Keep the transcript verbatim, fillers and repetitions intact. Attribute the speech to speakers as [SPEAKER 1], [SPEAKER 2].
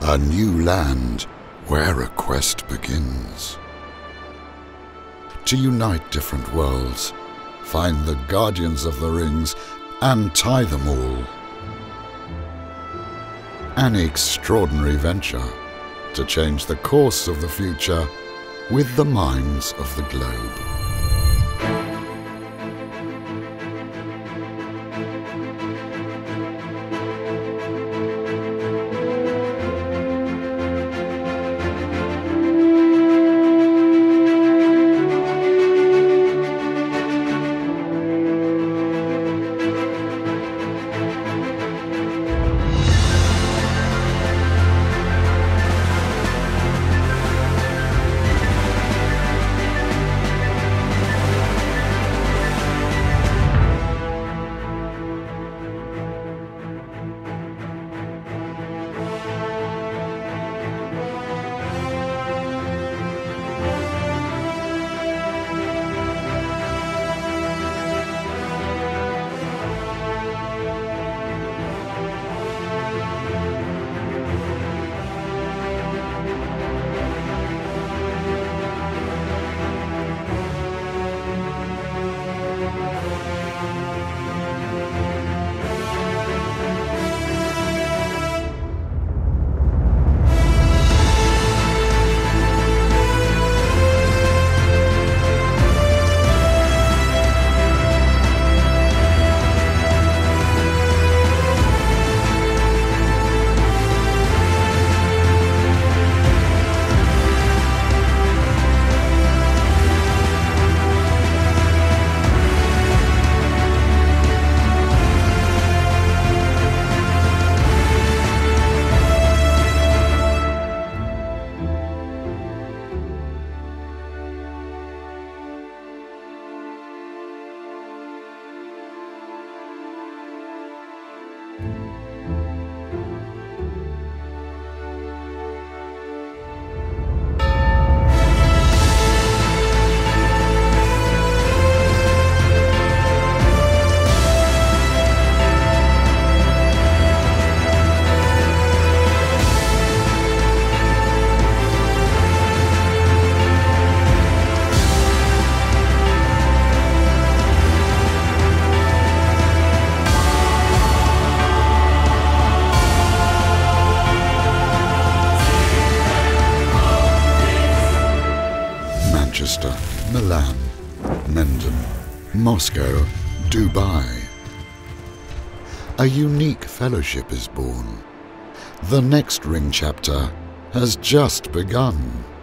[SPEAKER 1] A new land where a quest begins. To unite different worlds, find the Guardians of the Rings and tie them all. An extraordinary venture to change the course of the future with the minds of the globe. Manchester, Milan, Menden, Moscow, Dubai. A unique fellowship is born. The next Ring chapter has just begun.